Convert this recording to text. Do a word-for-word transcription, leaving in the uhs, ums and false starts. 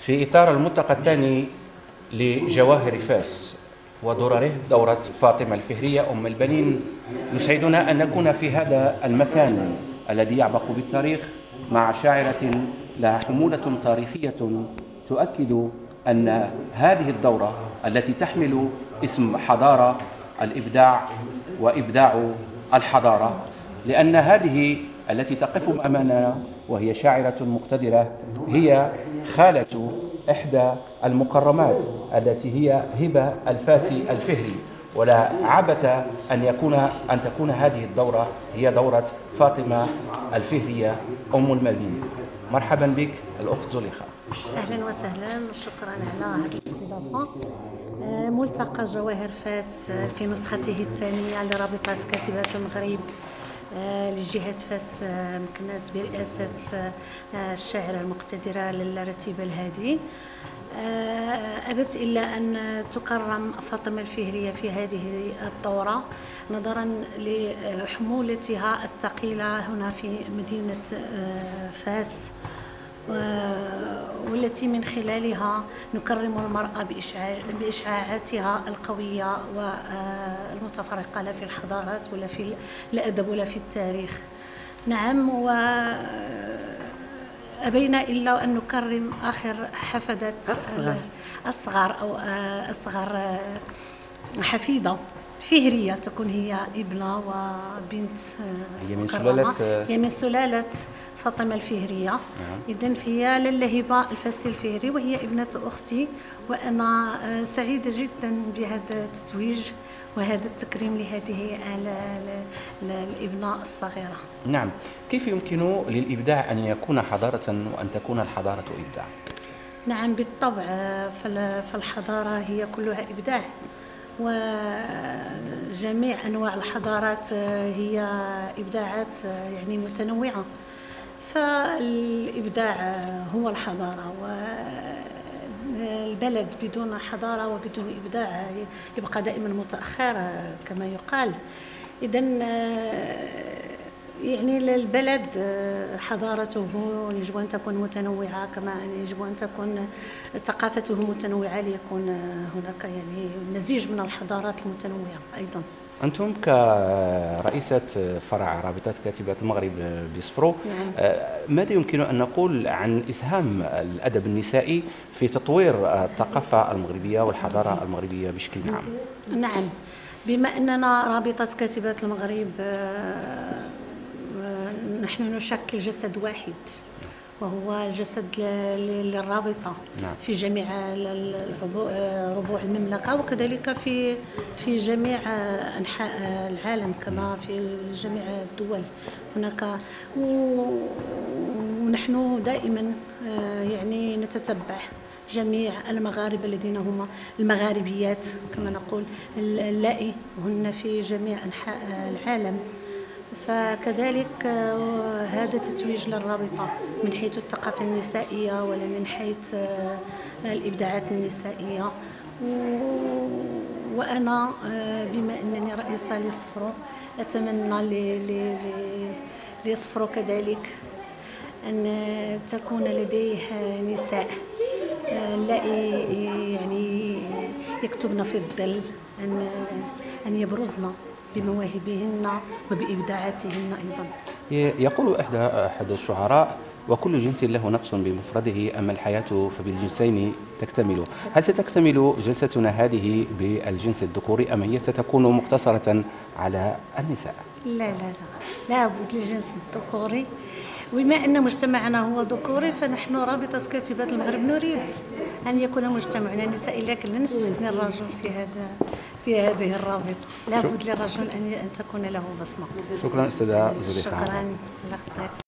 في إطار الملتقى الثاني لجواهر فاس ودرره دورة فاطمة الفهرية أم البنين، يسعدنا أن نكون في هذا المكان الذي يعبق بالتاريخ مع شاعرة لها حمولة تاريخية تؤكد أن هذه الدورة التي تحمل اسم حضارة الإبداع وإبداع الحضارة، لأن هذه التي تقف أمامنا وهي شاعرة مقتدرة هي خالة إحدى المكرمات التي هي هبة الفاسي الفهري، ولا عبث أن يكون أن تكون هذه الدورة هي دورة فاطمة الفهرية أم البنين. مرحبا بك الأخت زليخة. أهلا وسهلا، شكرا على هذه الاستضافة. ملتقى جواهر فاس في نسخته الثانية لرابطة كاتبات المغرب لجهة فاس مكناس برئاسة الشاعرة المقتدرة لاله رتيبة الهادي، أبت إلا أن تكرم فاطمة الفهرية في هذه الدورة نظرا لحمولتها الثقيلة هنا في مدينة فاس، والتي من خلالها نكرم المرأة بإشعاعاتها القوية والمتفرقة لا في الحضارات ولا في الأدب ولا في التاريخ. نعم، وأبينا إلا أن نكرم آخر حفدة أصغر أو أصغر حفيدة فهرية تكون هي ابنة وبنت هي من سلالة هي من سلالة فاطمة الفهرية. نعم. إذن فهي لاله هبة الفاسي الفهري وهي ابنة أختي، وأنا سعيدة جدا بهذا التتويج وهذا التكريم لهذه الابنة الصغيرة. نعم، كيف يمكن للإبداع أن يكون حضارة وأن تكون الحضارة إبداع؟ نعم بالطبع، فالحضارة هي كلها إبداع، وجميع أنواع الحضارات هي إبداعات يعني متنوعة، فالإبداع هو الحضارة، والبلد بدون حضارة وبدون إبداع يبقى دائما متأخر كما يقال. إذن يعني البلد حضارته يجب أن تكون متنوعة، كما يجب أن تكون ثقافته متنوعة ليكون هناك يعني مزيج من الحضارات المتنوعة أيضا. أنتم كرئيسة فرع رابطة كاتبات المغرب بصفرو، نعم. ماذا يمكن أن نقول عن إسهام الأدب النسائي في تطوير الثقافة المغربية والحضارة المغربية بشكل عام؟ نعم، بما أننا رابطة كاتبات المغرب نحن نشكل جسد واحد وهو جسد للرابطة، نعم. في جميع ربوع المملكة وكذلك في في جميع أنحاء العالم كما في جميع الدول هناك، ونحن دائما يعني نتتبع جميع المغاربة الذين هم المغاربيات كما نقول اللائي هن في جميع أنحاء العالم. فكذلك هذا تتويج للرابطة من حيث الثقافة النسائية ولا من حيث الإبداعات النسائية. وأنا بما أنني رئيسة لصفرو أتمنى لصفرو كذلك أن تكون لديه نساء لا يعني يكتبن في الظل، أن أن يبرزن بمواهبهن وبإبداعاتهن أيضا. يقول أحد أحد الشعراء: وكل جنس له نقص بمفرده، أما الحياة فبالجنسين تكتمل. هل ستكتمل جلستنا هذه بالجنس الذكوري أم هي ستكون مقتصرة على النساء؟ لا لا لا، لا بد للجنس الذكوري، وبما أن مجتمعنا هو ذكوري فنحن رابطة كاتبات المغرب نريد أن يكون مجتمعنا نسائي، لكن لا نستثني الرجل في هذا في هذه الرابطة، لا بد للرجل أن تكون له بصمة. شكرا أستاذة زليخة. شكرا.